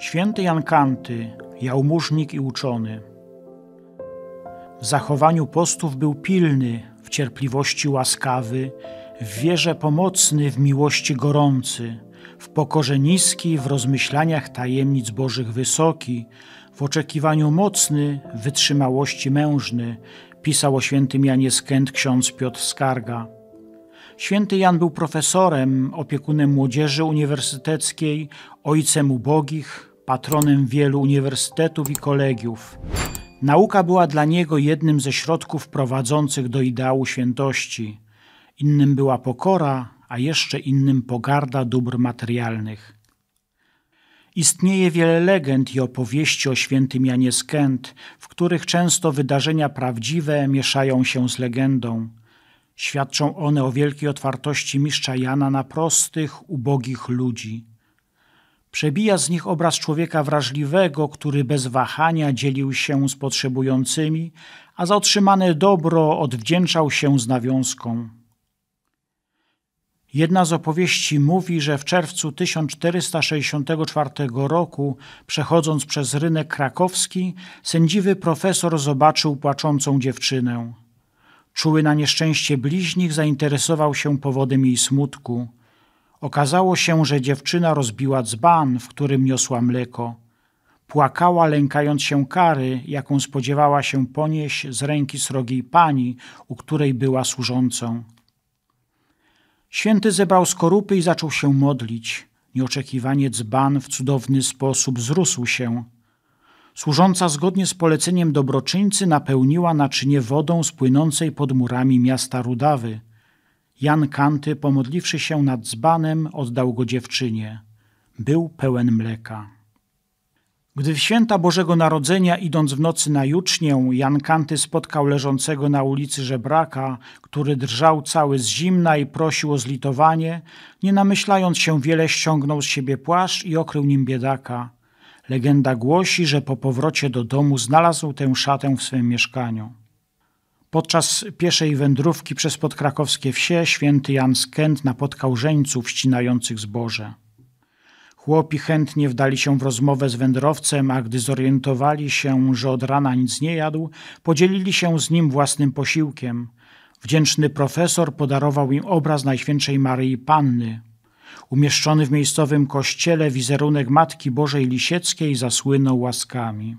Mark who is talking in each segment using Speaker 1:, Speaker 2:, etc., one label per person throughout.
Speaker 1: Święty Jan Kanty, jałmużnik i uczony. W zachowaniu postów był pilny, w cierpliwości łaskawy, w wierze pomocny, w miłości gorący, w pokorze niski, w rozmyślaniach tajemnic Bożych wysoki, w oczekiwaniu mocny, w wytrzymałości mężny, pisał o świętym Janie z Kęt ksiądz Piotr Skarga. Święty Jan był profesorem, opiekunem młodzieży uniwersyteckiej, ojcem ubogich, patronem wielu uniwersytetów i kolegiów. Nauka była dla niego jednym ze środków prowadzących do ideału świętości. Innym była pokora, a jeszcze innym pogarda dóbr materialnych. Istnieje wiele legend i opowieści o świętym Janie z Kęt, w których często wydarzenia prawdziwe mieszają się z legendą. Świadczą one o wielkiej otwartości mistrza Jana na prostych, ubogich ludzi. Przebija z nich obraz człowieka wrażliwego, który bez wahania dzielił się z potrzebującymi, a za otrzymane dobro odwdzięczał się z nawiązką. Jedna z opowieści mówi, że w czerwcu 1464 roku, przechodząc przez rynek krakowski, sędziwy profesor zobaczył płaczącą dziewczynę. Czuły na nieszczęście bliźnich, zainteresował się powodem jej smutku. Okazało się, że dziewczyna rozbiła dzban, w którym niosła mleko. Płakała, lękając się kary, jaką spodziewała się ponieść z ręki srogiej pani, u której była służącą. Święty zebrał skorupy i zaczął się modlić. Nieoczekiwanie dzban w cudowny sposób zrósł się. Służąca zgodnie z poleceniem dobroczyńcy napełniła naczynie wodą z płynącej pod murami miasta Rudawy. Jan Kanty, pomodliwszy się nad dzbanem, oddał go dziewczynie. Był pełen mleka. Gdy w święta Bożego Narodzenia, idąc w nocy na jucznię, Jan Kanty spotkał leżącego na ulicy żebraka, który drżał cały z zimna i prosił o zlitowanie, nie namyślając się wiele, ściągnął z siebie płaszcz i okrył nim biedaka. Legenda głosi, że po powrocie do domu znalazł tę szatę w swym mieszkaniu. Podczas pieszej wędrówki przez podkrakowskie wsie święty Jan z Kęt napotkał żeńców ścinających zboże. Chłopi chętnie wdali się w rozmowę z wędrowcem, a gdy zorientowali się, że od rana nic nie jadł, podzielili się z nim własnym posiłkiem. Wdzięczny profesor podarował im obraz Najświętszej Maryi Panny. Umieszczony w miejscowym kościele wizerunek Matki Bożej Lisieckiej zasłynął łaskami.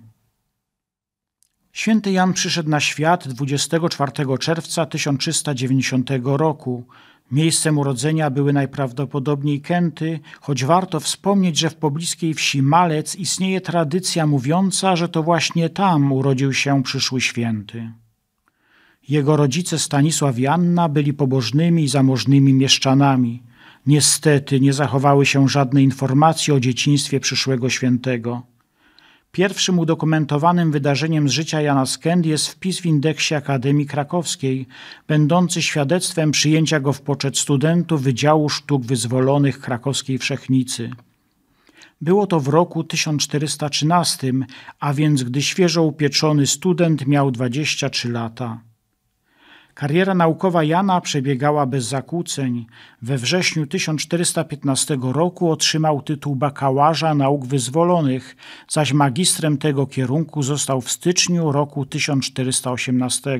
Speaker 1: Święty Jan przyszedł na świat 24 czerwca 1390 roku. Miejscem urodzenia były najprawdopodobniej Kęty, choć warto wspomnieć, że w pobliskiej wsi Malec istnieje tradycja mówiąca, że to właśnie tam urodził się przyszły święty. Jego rodzice Stanisław i Anna byli pobożnymi i zamożnymi mieszczanami. Niestety nie zachowały się żadne informacje o dzieciństwie przyszłego świętego. Pierwszym udokumentowanym wydarzeniem z życia Jana z Kęt jest wpis w indeksie Akademii Krakowskiej, będący świadectwem przyjęcia go w poczet studentów Wydziału Sztuk Wyzwolonych Krakowskiej Wszechnicy. Było to w roku 1413, a więc gdy świeżo upieczony student miał 23 lata. Kariera naukowa Jana przebiegała bez zakłóceń. We wrześniu 1415 roku otrzymał tytuł bakałaża nauk wyzwolonych, zaś magistrem tego kierunku został w styczniu roku 1418.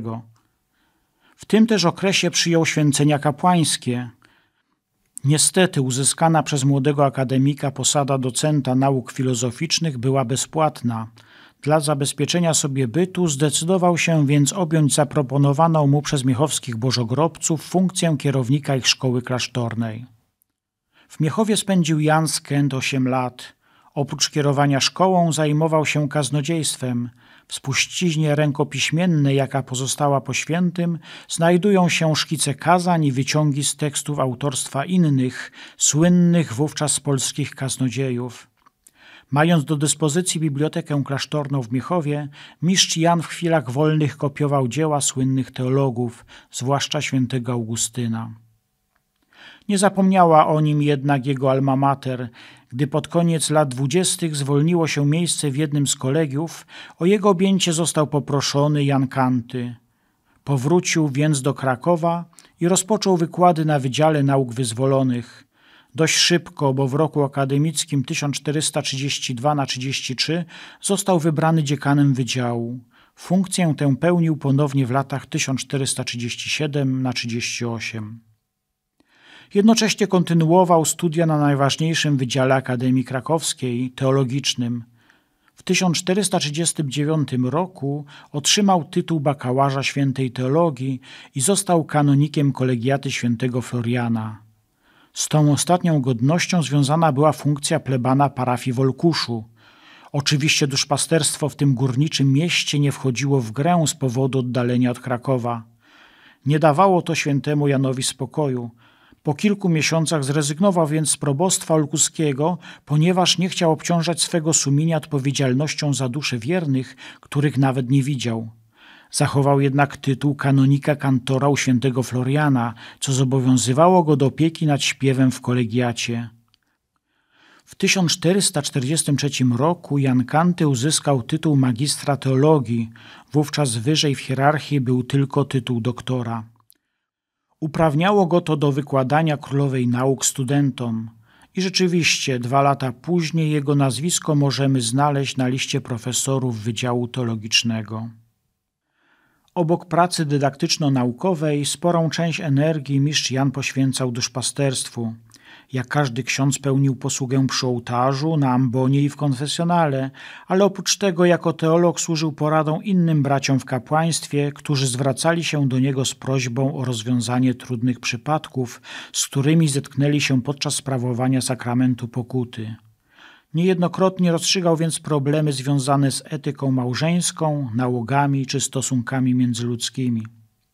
Speaker 1: W tym też okresie przyjął święcenia kapłańskie. Niestety uzyskana przez młodego akademika posada docenta nauk filozoficznych była bezpłatna. Dla zabezpieczenia sobie bytu zdecydował się więc objąć zaproponowaną mu przez miechowskich bożogrobców funkcję kierownika ich szkoły klasztornej. W Miechowie spędził Jan z Kęt 8 lat. Oprócz kierowania szkołą zajmował się kaznodziejstwem. W spuściźnie rękopiśmiennej, jaka pozostała po świętym, znajdują się szkice kazań i wyciągi z tekstów autorstwa innych, słynnych wówczas polskich kaznodziejów. Mając do dyspozycji bibliotekę klasztorną w Miechowie, mistrz Jan w chwilach wolnych kopiował dzieła słynnych teologów, zwłaszcza świętego Augustyna. Nie zapomniała o nim jednak jego alma mater. Gdy pod koniec lat 20. zwolniło się miejsce w jednym z kolegiów, o jego objęcie został poproszony Jan Kanty. Powrócił więc do Krakowa i rozpoczął wykłady na Wydziale Nauk Wyzwolonych. Dość szybko, bo w roku akademickim 1432-33 został wybrany dziekanem wydziału. Funkcję tę pełnił ponownie w latach 1437-38. Jednocześnie kontynuował studia na najważniejszym wydziale Akademii Krakowskiej, teologicznym. W 1439 roku otrzymał tytuł bakałaża świętej teologii i został kanonikiem kolegiaty świętego Floriana. Z tą ostatnią godnością związana była funkcja plebana parafii w Olkuszu. Oczywiście duszpasterstwo w tym górniczym mieście nie wchodziło w grę z powodu oddalenia od Krakowa. Nie dawało to świętemu Janowi spokoju. Po kilku miesiącach zrezygnował więc z probostwa olkuskiego, ponieważ nie chciał obciążać swego sumienia odpowiedzialnością za dusze wiernych, których nawet nie widział. Zachował jednak tytuł kanonika kantora u świętego Floriana, co zobowiązywało go do opieki nad śpiewem w kolegiacie. W 1443 roku Jan Kanty uzyskał tytuł magistra teologii, wówczas wyżej w hierarchii był tylko tytuł doktora. Uprawniało go to do wykładania królowej nauk studentom i rzeczywiście 2 lata później jego nazwisko możemy znaleźć na liście profesorów Wydziału Teologicznego. Obok pracy dydaktyczno-naukowej sporą część energii mistrz Jan poświęcał duszpasterstwu. Jak każdy ksiądz pełnił posługę przy ołtarzu, na ambonie i w konfesjonale, ale oprócz tego jako teolog służył poradą innym braciom w kapłaństwie, którzy zwracali się do niego z prośbą o rozwiązanie trudnych przypadków, z którymi zetknęli się podczas sprawowania sakramentu pokuty. Niejednokrotnie rozstrzygał więc problemy związane z etyką małżeńską, nałogami czy stosunkami międzyludzkimi.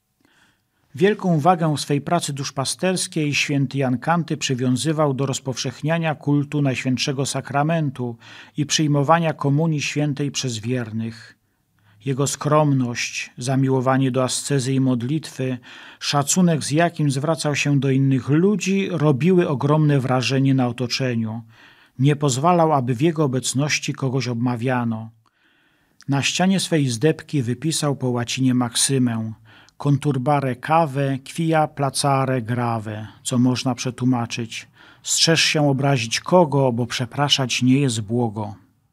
Speaker 1: Wielką wagę w swej pracy duszpasterskiej święty Jan Kanty przywiązywał do rozpowszechniania kultu Najświętszego Sakramentu i przyjmowania komunii świętej przez wiernych. Jego skromność, zamiłowanie do ascezy i modlitwy, szacunek, z jakim zwracał się do innych ludzi, robiły ogromne wrażenie na otoczeniu. Nie pozwalał, aby w jego obecności kogoś obmawiano. Na ścianie swej izdebki wypisał po łacinie maksymę conturbare cave, quia placare grave, co można przetłumaczyć: strzeż się obrazić kogo, bo przepraszać nie jest błogo.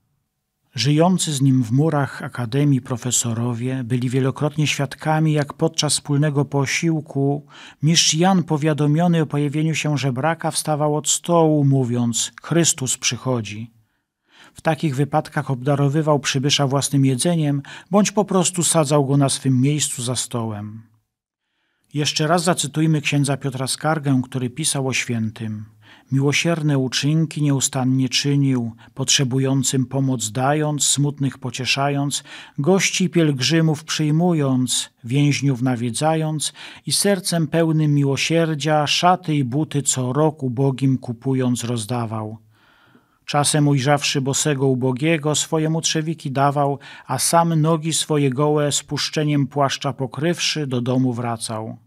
Speaker 1: Żyjący z nim w murach akademii profesorowie byli wielokrotnie świadkami, jak podczas wspólnego posiłku mistrz Jan, powiadomiony o pojawieniu się żebraka, wstawał od stołu, mówiąc: Chrystus przychodzi. W takich wypadkach obdarowywał przybysza własnym jedzeniem, bądź po prostu sadzał go na swym miejscu za stołem. Jeszcze raz zacytujmy księdza Piotra Skargę, który pisał o świętym. Miłosierne uczynki nieustannie czynił, potrzebującym pomoc dając, smutnych pocieszając, gości i pielgrzymów przyjmując, więźniów nawiedzając i sercem pełnym miłosierdzia szaty i buty co rok ubogim kupując rozdawał. Czasem ujrzawszy bosego ubogiego, swojemu trzewiki dawał, a sam nogi swoje gołe spuszczeniem płaszcza pokrywszy do domu wracał.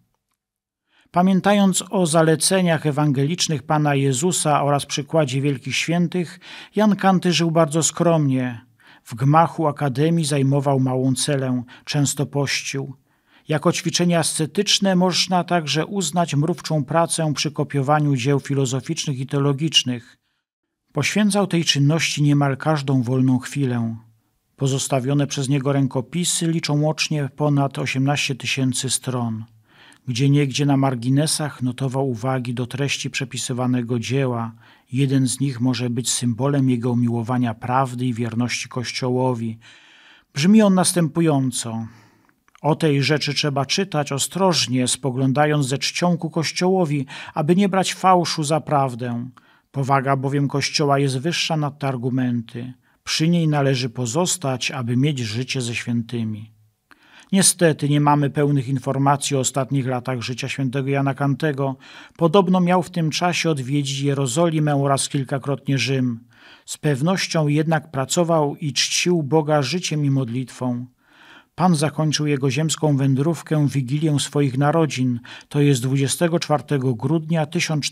Speaker 1: Pamiętając o zaleceniach ewangelicznych Pana Jezusa oraz przykładzie wielkich świętych, Jan Kanty żył bardzo skromnie. W gmachu akademii zajmował małą celę, często pościł. Jako ćwiczenia ascetyczne można także uznać mrówczą pracę przy kopiowaniu dzieł filozoficznych i teologicznych. Poświęcał tej czynności niemal każdą wolną chwilę. Pozostawione przez niego rękopisy liczą łącznie ponad 18 000 stron. Gdzieniegdzie na marginesach notował uwagi do treści przepisywanego dzieła. Jeden z nich może być symbolem jego umiłowania prawdy i wierności Kościołowi. Brzmi on następująco. O tej rzeczy trzeba czytać ostrożnie, spoglądając ze czcią ku Kościołowi, aby nie brać fałszu za prawdę. Powaga bowiem Kościoła jest wyższa nad te argumenty. Przy niej należy pozostać, aby mieć życie ze świętymi. Niestety nie mamy pełnych informacji o ostatnich latach życia świętego Jana Kantego. Podobno miał w tym czasie odwiedzić Jerozolimę oraz kilkakrotnie Rzym. Z pewnością jednak pracował i czcił Boga życiem i modlitwą. Pan zakończył jego ziemską wędrówkę w Wigilię swoich narodzin, to jest 24 grudnia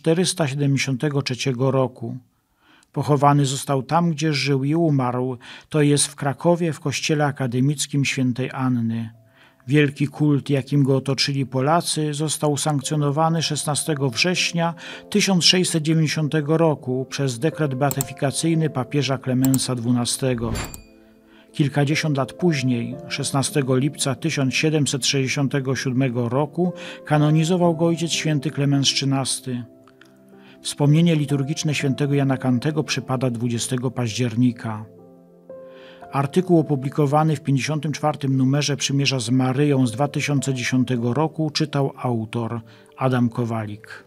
Speaker 1: 1473 roku. Pochowany został tam, gdzie żył i umarł, to jest w Krakowie w kościele akademickim świętej Anny. Wielki kult, jakim go otoczyli Polacy, został usankcjonowany 16 września 1690 roku przez dekret beatyfikacyjny papieża Klemensa XII. Kilkadziesiąt lat później, 16 lipca 1767 roku, kanonizował go Ojciec Święty Klemens XIII. Wspomnienie liturgiczne świętego Jana Kantego przypada 20 października. Artykuł opublikowany w 54. numerze Przymierza z Maryją z 2010 roku czytał autor Adam Kowalik.